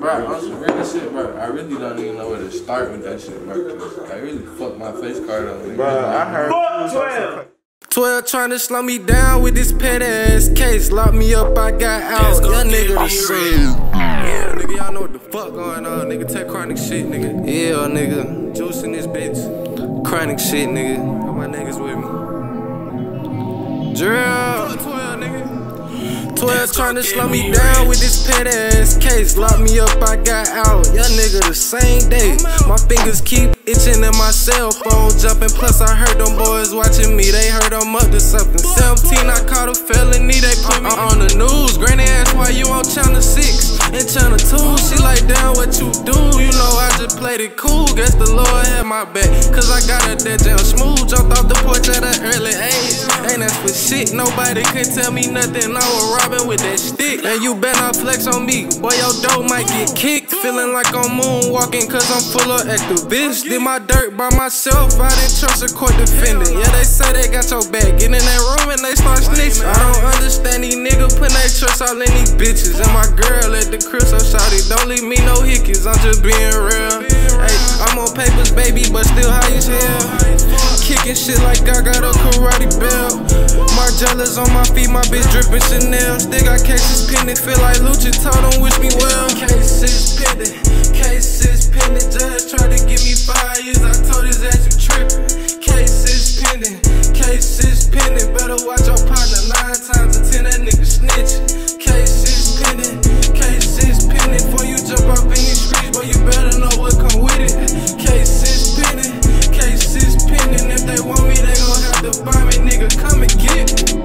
bro, on some real shit, bro. I really don't even know where to start with that shit, bro. Cause I really fucked my face card up. Bro, I heard. Fuck 12. 12 tryna slow me down with this pet ass case. Lock me up, I got out. Young nigga the shit. Yeah, nigga, y'all know what the fuck going on. Nigga, take chronic shit, nigga. Yeah, nigga. Juice in this bitch. Chronic shit, nigga. Got my niggas with me. Drill. 12, nigga. 12 tryna slow me down with this pet ass case. Lock me up, I got out. Young nigga the same day. My fingers keep itching in my cell phone jumping. Plus I heard them boys watching me. They heard I'm up to something. 17, I caught a felony. They put me on the news. Granny asked why you on channel 6 and channel 2. She like, damn, what you do? You know I just played it cool. Guess the Lord had my back, cause I got her that jam smooth. Jumped off the porch at an early age. Ain't that for shit. Nobody could tell me nothing. I was robbing with that stick. And you better not flex on me. Boy, your dough might get kicked. Feeling like I'm moonwalking cause I'm full of activists. Did my dirt by myself. I didn't trust a court defendant. Yeah, they say they got your back. Get in that room and they start snitching. I don't understand these niggas putting their trust all in these bitches. And my girl at the crib so shawty, don't leave me no hickeys. I'm just being real. Hey, I'm on papers, baby, but still high as hell. Kicking shit like I got a karate belt. Margiella's on my feet, my bitch dripping Chanel. Still got cases pending, feel like Lucha told them wish me well. Cases pending, cases pending. Judge tried to give me 5 years, I told his ass you tripping. Cases pending, cases pending. Better watch your partner 9 times out of 10 that nigga snitching. Cases pending, cases pending. Before you jump off in these streets, boy, you better know what come with it. Cases pending, cases pending. If they want me, they gon' have to buy me, nigga. Come and get me.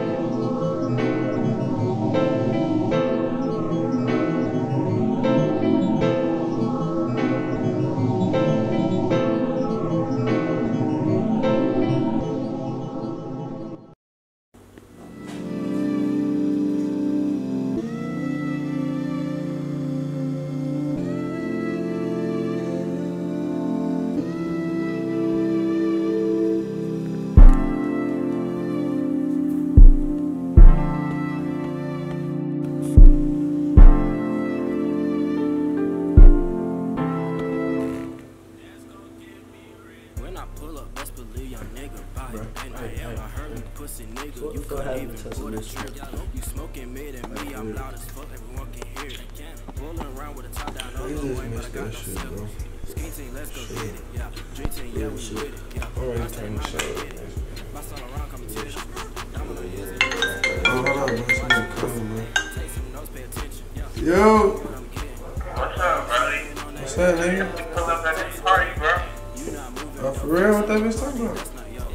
You couldn't even pull the trigger. You smoking mid and me, I'm loud as fuck, everyone can hear it. Rolling around with a top down, no way, but I got no silver. Skin team, let's go get it. Yeah, drink team, yeah, we with it. Yeah, Already turned the show up. my son around, come and tell you. I'm gonna use it. Oh, hold on, man. Somebody calling, man. Take some notes, pay attention. Yo! What's up, buddy? What's up, nigga? Pull up at this party, bro. Oh, for real? What that bitch talking about?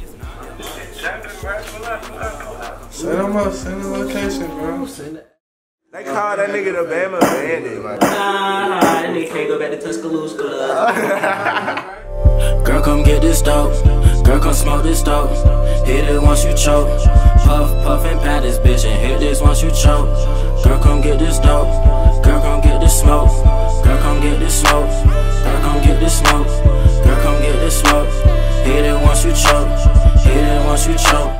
Send the location, bro. They call that nigga the Bama Bandit. Like. That nigga can't go back to Tuscaloosa. Girl, come get this dope. Girl, come smoke this dope. Hit it once you choke. Puff, puff, and pat this bitch and hit this once you choke. Girl, come get this dope. Girl, come get this smoke. Girl, come get this smoke. Girl, come get this smoke. Girl, come get this smoke. Hit it once you choke. Hit it once you choke.